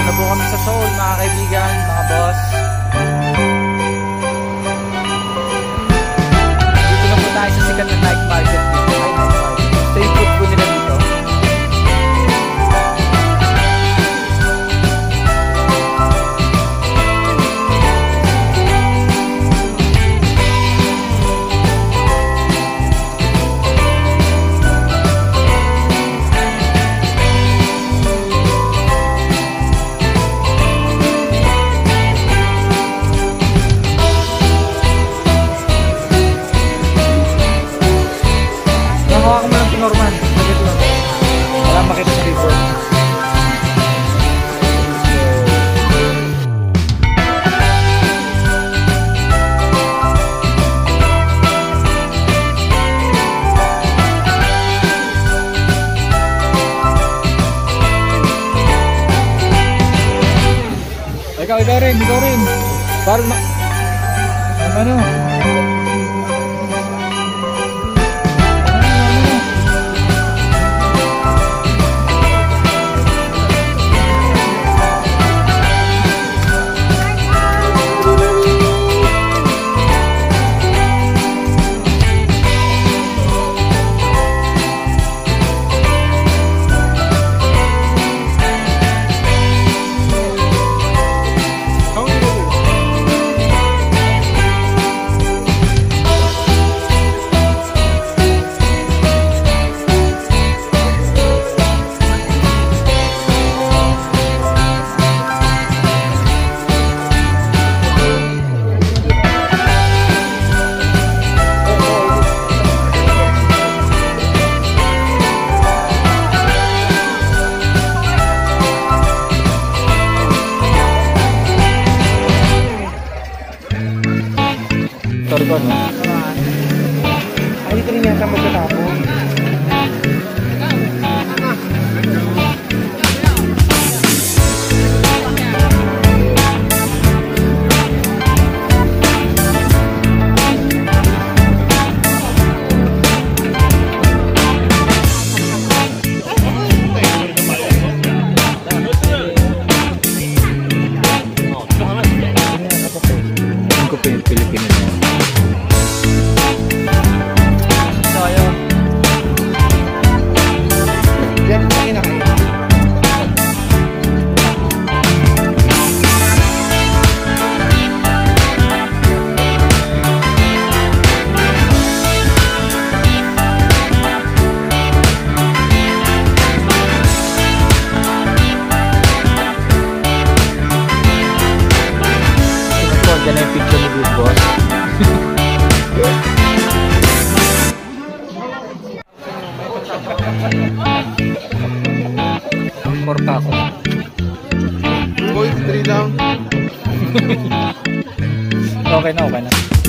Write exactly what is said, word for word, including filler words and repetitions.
na po kami sa Seoul, mga kaibigan, mga boss. Dito na po tayo sa sikat na night market dito. Ay, night market. Street food po nila dito. Nakuha ko mo lang Norman. Sagit lang. Wala makita sa paper. Ikaw, ikaw rin, ikaw rin. Parang ma... Ano? Torgo, no? Ay, dito rin yata magkatapon. Pilipinas. Diyan na yung picture ni Big Boss. Korta ako. two point three lang. Okay na, okay na.